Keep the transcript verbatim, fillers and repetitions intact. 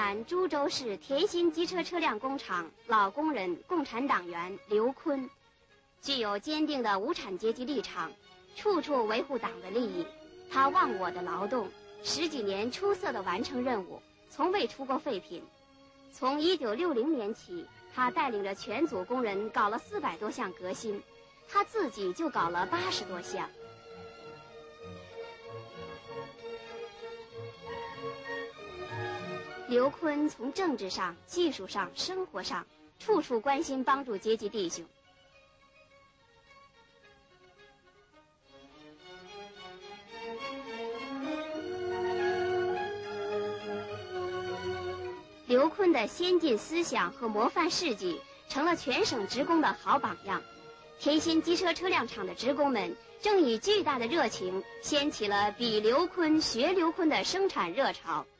传株洲市田心机车车辆工厂老工人共产党员刘坤，具有坚定的无产阶级立场，处处维护党的利益。他忘我的劳动，十几年出色地完成任务，从未出过废品。从一九六零年起，他带领着全组工人搞了四百多项革新，他自己就搞了八十多项。刘坤从政治上、技术上、生活上，处处关心帮助阶级弟兄。刘坤的先进思想和模范事迹，成了全省职工的好榜样。田心机车车辆厂的职工们正以巨大的热情，掀起了比刘坤学刘坤的生产热潮。